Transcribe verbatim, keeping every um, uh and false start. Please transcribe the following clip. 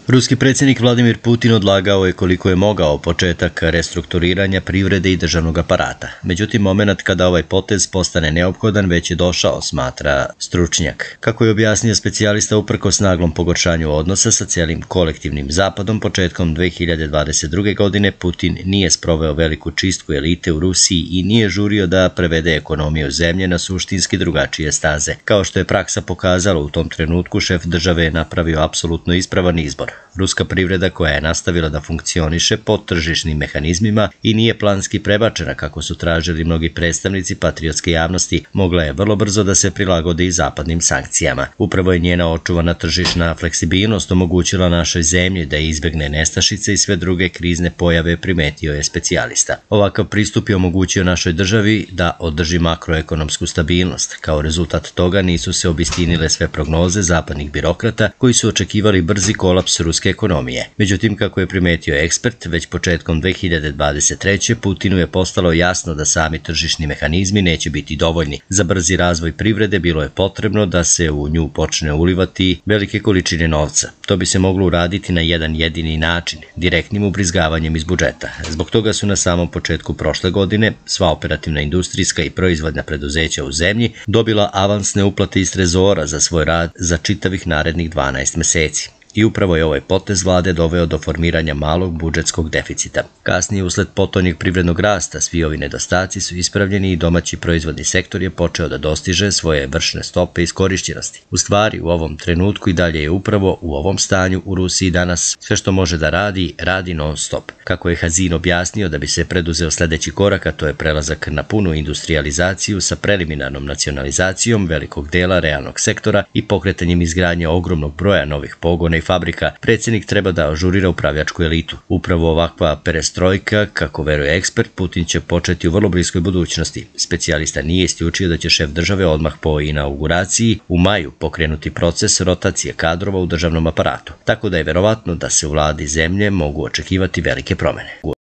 Ruski predsjednik Vladimir Putin odlagao je koliko je mogao početak restrukturiranja privrede i državnog aparata. Međutim, moment kada ovaj potez postane neophodan već je došao, smatra stručnjak. Kako je objasnio specijalista, uprkos naglom pogoršanju odnosa sa cijelim kolektivnim zapadom, početkom dve hiljade dvadeset druge. godine Putin nije sproveo veliku čistku elite u Rusiji i nije žurio da prevede ekonomiju zemlje na suštinski drugačije staze. Kao što je praksa pokazala, u tom trenutku šef države je napravio apsolutno ispravan izbor. Ruska privreda, koja je nastavila da funkcioniše pod tržišnim mehanizmima i nije planski prebačena kako su tražili mnogi predstavnici patriotske javnosti, mogla je vrlo brzo da se prilagodi i zapadnim sankcijama. Upravo je njena očuvana tržišna fleksibilnost omogućila našoj zemlji da izbegne nestašice i sve druge krizne pojave, primetio je specijalista. Ovakav pristup je omogućio našoj državi da održi makroekonomsku stabilnost. Kao rezultat toga nisu se obistinile sve prognoze zapadnih birokrata koji su očekivali brzi kolaps ruske ekonomije. Međutim, kako je primetio ekspert, već početkom dve hiljade dvadeset treće. Putinu je postalo jasno da sami tržišni mehanizmi neće biti dovoljni. Za brzi razvoj privrede bilo je potrebno da se u nju počne ulivati velike količine novca. To bi se moglo uraditi na jedan jedini način, direktnim ubrizgavanjem iz budžeta. Zbog toga su na samom početku prošle godine sva operativna industrijska i proizvodna preduzeća u zemlji dobila avansne uplate iz trezora za svoj rad za čitavih narednih dvanaest meseci. I upravo je ovaj potez vlade doveo do formiranja malog budžetskog deficita. Kasnije, usled potonjeg privrednog rasta, svi ovi nedostaci su ispravljeni i domaći proizvodni sektor je počeo da dostiže svoje vršne stope iskorišćenosti. U stvari, u ovom trenutku i dalje je upravo u ovom stanju u Rusiji danas sve što može da radi, radi non stop. Kako je Hazin objasnio, da bi se preduzeo sledeći korak, a to je prelazak na punu industrializaciju sa preliminarnom nacionalizacijom velikog dela realnog sektora i pokretanjem izgradnje ogromnog broja novih pogona i fabrika, predsjednik treba da ažurira upravljačku elitu. Upravo ovakva perestrojka, kako veruje ekspert, Putin će početi u vrlo bliskoj budućnosti. Specijalista nije isključio da će šef države odmah po inauguraciji u maju pokrenuti proces rotacije kadrova u državnom aparatu. Tako da je verovatno da se u vladi zemlje mogu očekivati velike promene.